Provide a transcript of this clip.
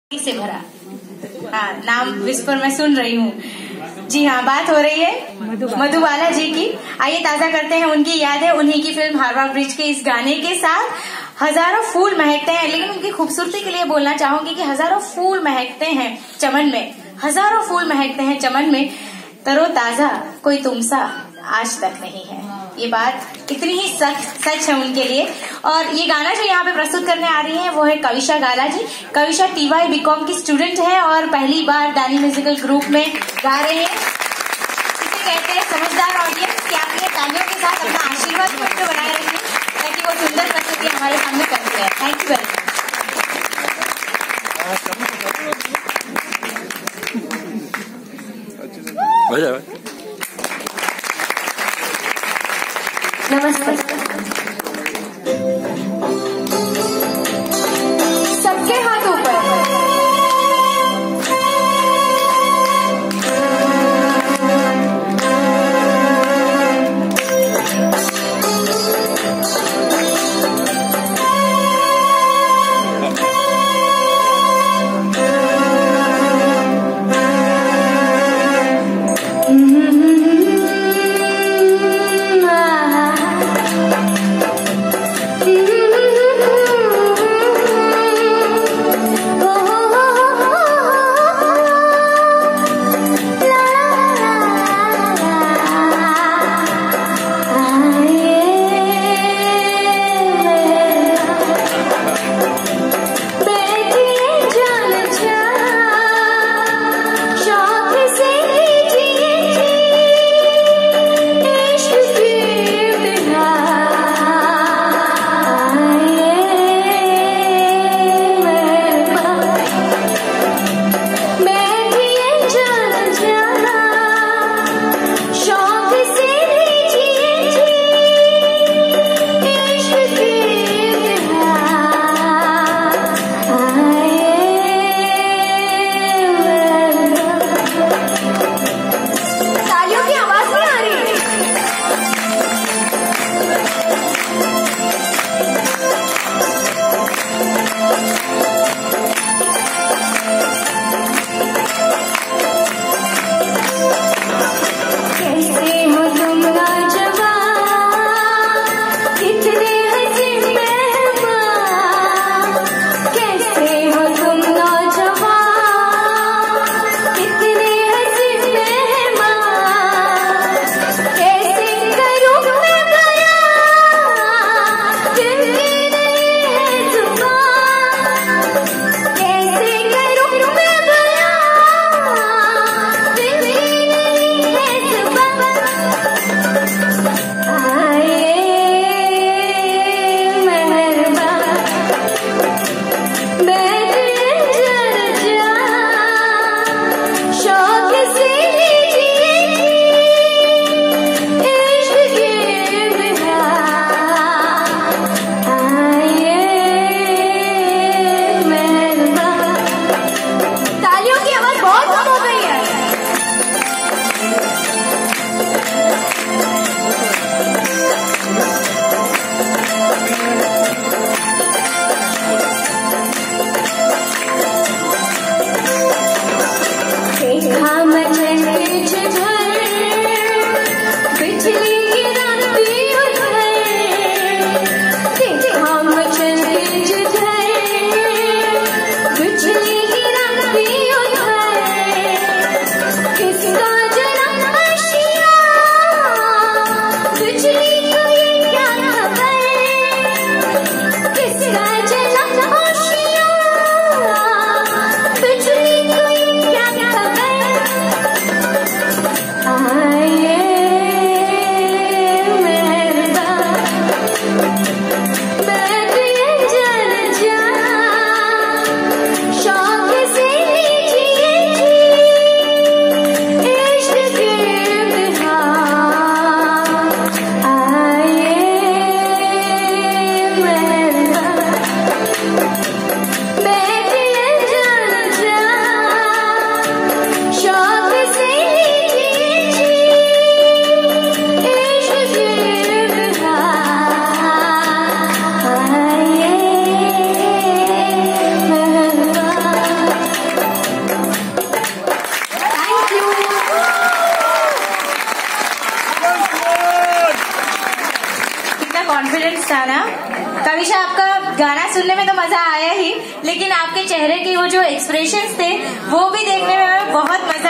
से भरा। हाँ, नाम विस्पर मैं सुन रही हूँ। जी हाँ, बात हो रही है मधुबाला जी की। आइए ताजा करते हैं उनकी यादें उन्हीं की फिल्म हावड़ा ब्रिज के इस गाने के साथ। हजारों फूल महकते हैं, लेकिन उनकी खूबसूरती के लिए बोलना चाहूंगी कि हजारों फूल महकते हैं चमन में, हजारों फूल महकते हैं चमन में, तरोताजा कोई तुमसा आज तक नहीं है। ये बात इतनी ही सच है उनके लिए। और ये गाना जो यहाँ पे प्रस्तुत करने आ रही है वो है कविशा गाला जी। कविशा TY BCom की स्टूडेंट है और पहली बार दानी म्यूजिकल ग्रुप में गा रहे हैं। इसे कहते हैं समझदार ऑडियंस कि आप ये तालियों के साथ अपना आशीर्वाद भी बनाए रखें ताकि वो सुंदर प्रस्तुति हमारे सामने करते हैं। Thank you very much. नमस्ते। सबके हाथ ऊपर। कॉन्फिडेंस था ना। कविशा, आपका गाना सुनने में तो मजा आया ही, लेकिन आपके चेहरे के वो जो एक्सप्रेशंस थे वो भी देखने में हमें बहुत मजा